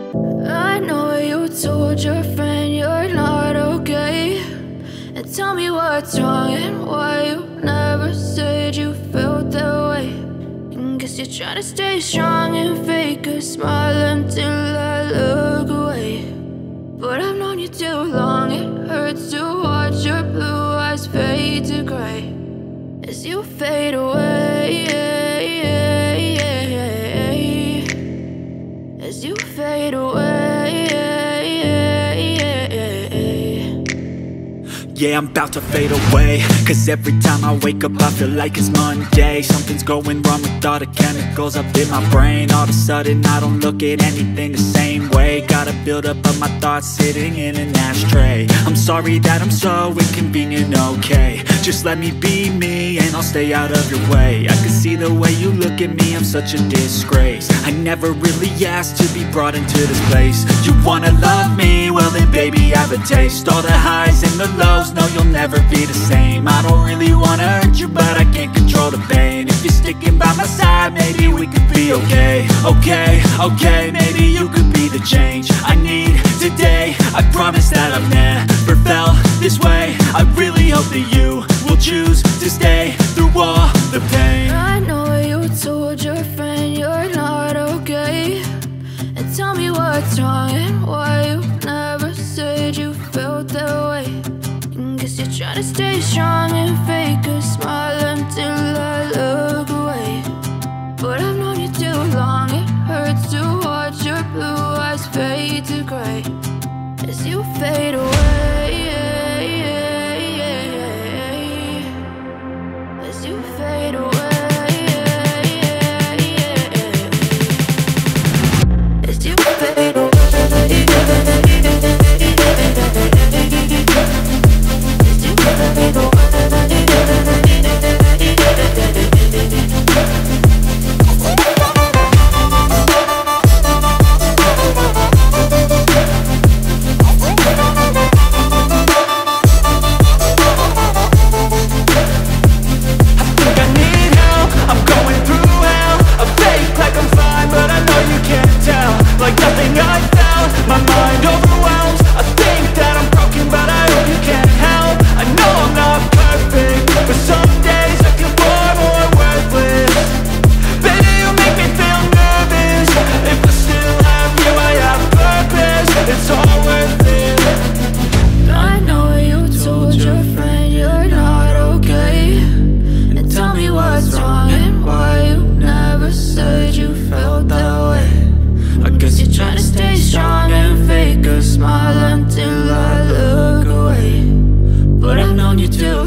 I know you told your friend you're not okay, and tell me what's wrong and why you never said you felt that way. And guess you're trying to stay strong and fake a smile until I look away. But I've known you too long, it hurts to watch your blue eyes fade to gray as you fade away, as you fade away. Yeah, I'm about to fade away, cause every time I wake up I feel like it's Monday. Something's going wrong with all the chemicals up in my brain. All of a sudden I don't look at anything the same way. Gotta build up of my thoughts sitting in an ashtray. I'm sorry that I'm so inconvenient, okay. Just let me be me and I'll stay out of your way. I can see the way you look at me, I'm such a disgrace. I never really asked to be brought into this place. You wanna love me? Well then baby I have a taste. All the highs and the lows, no you'll never be the same. I don't really wanna hurt you but I can't control the pain. If you're sticking by my side maybe we could be okay. Okay, maybe you could be the change I need today. I promise that I've never felt this way. I really hope that you will choose to stay through all the pain. I know you told your friend you're not okay, and tell me what's wrong and why you never said you felt that way. And guess you're trying to stay strong and fake a smile until I look away. But I've known you too long, it hurts to watch your blue eyes fade to gray as you fade away, as you fade away. As you fade away, as you fade away. Like nothing I found, my mind overwhelms. I think that I'm broken, but I hope you can't help. I know I'm not perfect, but some days I feel far more worthless. Baby, you make me feel nervous. If I still have you, I have purpose. It's all worth it. I know you told your friend you're not okay, and tell me what's wrong and why you never said you felt that way. I guess you're trying to stay strong and fake a smile until I look away. But I've known you too